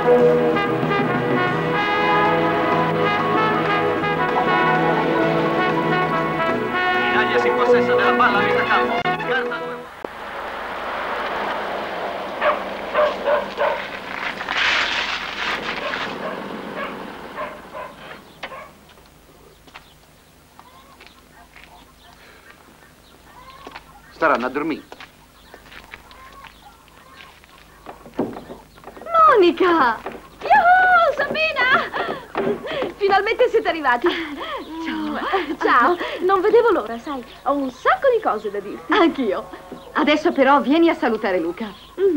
Italia si possessa della palla a metà campo. Scarta 2. Staranno a dormire. Monica! Yuhu, Sabina! Finalmente siete arrivati. Ciao. Ciao. Non vedevo l'ora, sai. Ho un sacco di cose da dirti. Anch'io. Adesso però vieni a salutare Luca.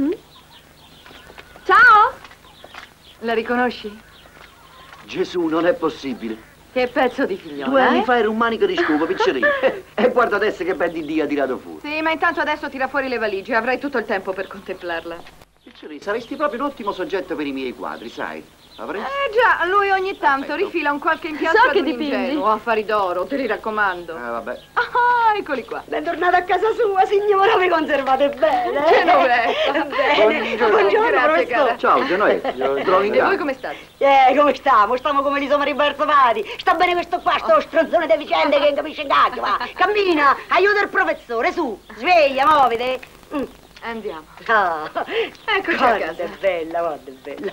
Ciao! La riconosci? Gesù, non è possibile. Che pezzo di figliola, 2 anni fa era un manico di scopa, piccerino. E guarda adesso che bel di Dio ha tirato fuori. Sì, ma intanto adesso tira fuori le valigie. Avrai tutto il tempo per contemplarla. Piccerino, saresti proprio un ottimo soggetto per i miei quadri, sai? Avresti... Già, lui ogni tanto rifila un qualche impiastro So che ad un dipingi. ingenuo, affari d'oro, te li raccomando. vabbè. Ah, eccoli qua. Bentornata a casa sua, signora, vi conservate bene. Che novetta. Bene. Buongiorno. Grazie, cara. Ciao, Genovese. Trovi in E voi casa. come state? Come stiamo? Stiamo come li siamo ribarzovati. Sta bene questo qua, sto stronzone deficiente che non capisce un cacchio, va. Cammina, aiuta il professore, su, sveglia, muovete. Andiamo. Ah, Eccoci a guarda, casa. è bella, guarda, è bella.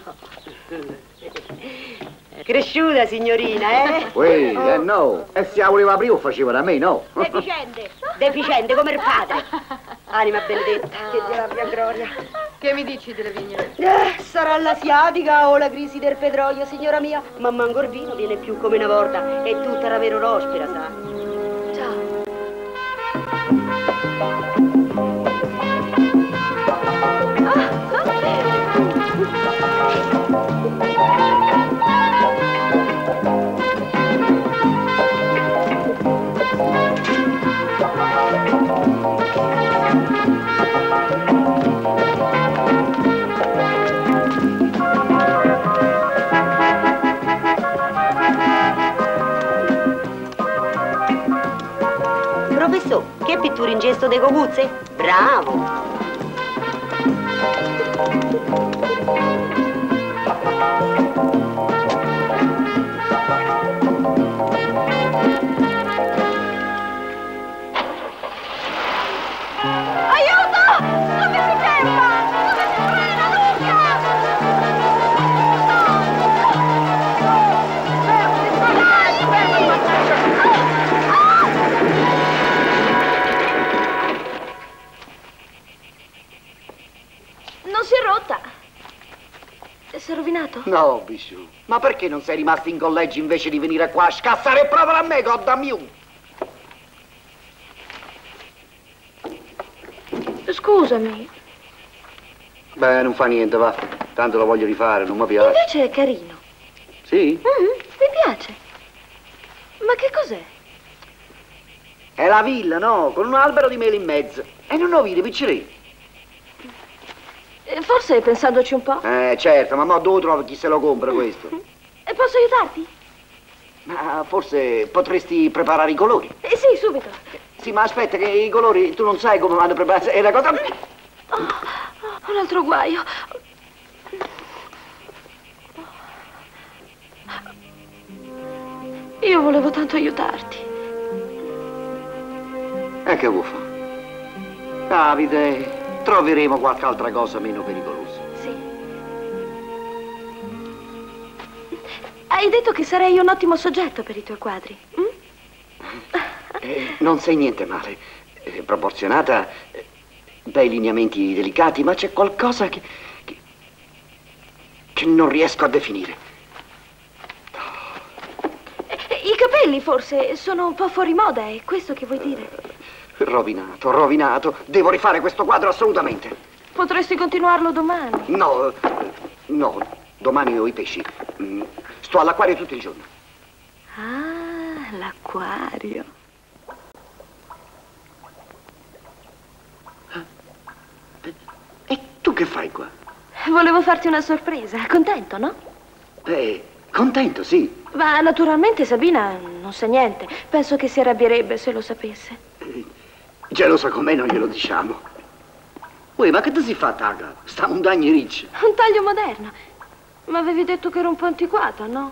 Cresciuta, signorina, eh? Uè, no. E se la voleva prima faceva da me, no? Deficiente come il padre. Anima benedetta, che Dio abbia gloria. Che mi dici delle vigne? Sarà l'asiatica o la crisi del petrolio, signora mia, ma manco il vino viene più come una volta e tutta la vero rospera, sa? Ciao. Professor, che pittura in gesto dei cocuzze? Bravo! Aiuto! Non mi si ferma! Dove si frena, Luca? Non si è rotta. Si è rovinato? No, Bisciù. Ma perché non sei rimasto in collegio invece di venire qua a scassare proprio a me, godda mia? Scusami. Beh, non fa niente, va. Tanto lo voglio rifare, non mi piace. Invece è carino. Sì? Mi piace. Ma che cos'è? È la villa, no? Con un albero di mele in mezzo. E non lo vedi, piccerino? Forse pensandoci un po'. Certo, ma mo dove trovi chi se lo compra questo? E posso aiutarti? Ma forse potresti preparare i colori. Sì, subito. Sì, ma aspetta, che i colori tu non sai come vanno preparati. È una cosa... Un altro guaio. Io volevo tanto aiutarti. E che vuoi fare? Davide, troveremo qualche altra cosa meno pericolosa. Sì. Hai detto che sarei un ottimo soggetto per i tuoi quadri. Non sei niente male. Proporzionata, bei lineamenti delicati, ma c'è qualcosa che non riesco a definire. I capelli forse sono un po' fuori moda, è questo che vuoi dire? Rovinato, rovinato. Devo rifare questo quadro assolutamente. Potresti continuarlo domani. No, domani ho i pesci. Sto all'acquario tutto il giorno. Ah, l'acquario. E tu che fai qua? Volevo farti una sorpresa. Contento, no? Contento, sì. Ma naturalmente Sabina non sa niente. Penso che si arrabbierebbe se lo sapesse. Gelosa con me non glielo diciamo. Uè, ma che ti si fa, Taga? Sta montagna riccia. Un taglio moderno. Ma avevi detto che era un po' antiquata, no?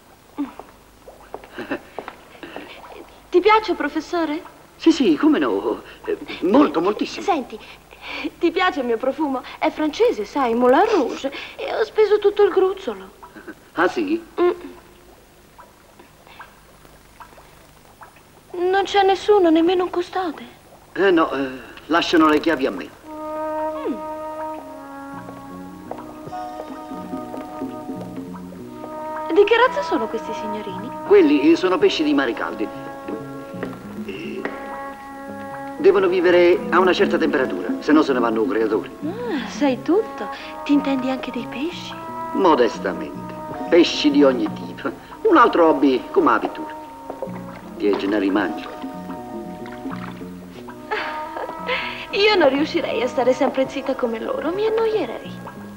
Ti piace, professore? Sì, come no. Molto, moltissimo. Senti, ti piace il mio profumo? È francese, sai, Moulin Rouge. E ho speso tutto il gruzzolo. Ah, sì? Non c'è nessuno, nemmeno un custode. No, lasciano le chiavi a me. Di che razza sono questi signorini? Quelli sono pesci di mare caldi. Devono vivere a una certa temperatura, se no se ne vanno creatori. Ah, sai tutto. Ti intendi anche dei pesci? Modestamente. Pesci di ogni tipo. Un altro hobby come la pittura. Che ce ne rimangio. Io non riuscirei a stare sempre zitta come loro, mi annoierei.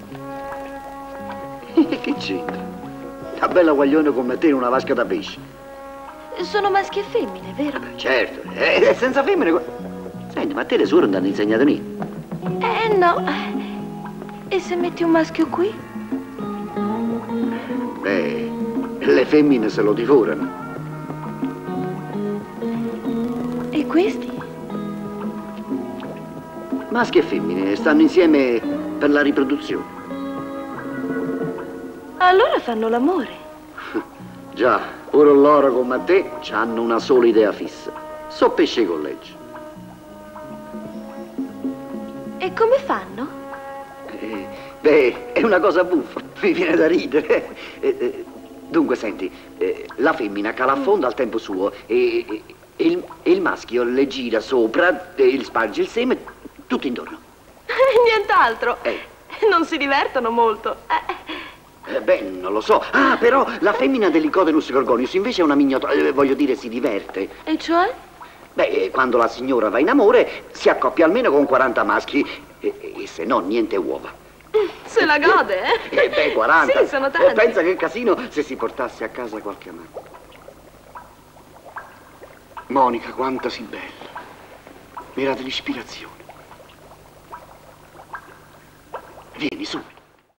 Che c'entra? Una bella guaglione come te in una vasca da pesci. Sono maschi e femmine, vero? Certo, senza femmine. Senti, ma a te le suore non ti hanno insegnato niente? No. E se metti un maschio qui? Le femmine se lo divorano. E questi? Maschi e femmine stanno insieme per la riproduzione. Allora fanno l'amore. Già, ora loro come te hanno una sola idea fissa. So pesce collegio. E come fanno? È una cosa buffa, mi viene da ridere. Dunque, senti, la femmina cala a fondo al tempo suo e il maschio le gira sopra e gli sparge il seme tutto intorno. Nient'altro. Non si divertono molto. Non lo so. Ah, però la femmina dell'Icodenus gorgonius invece è una mignotta, voglio dire, si diverte. E cioè? Quando la signora va in amore si accoppia almeno con 40 maschi e se no niente uova. Se la gode, eh? 40. Sì, sono tanti. Pensa che casino se si portasse a casa qualche amante. Monica, quanta sei bella. Mi era dell'ispirazione. Vieni, su.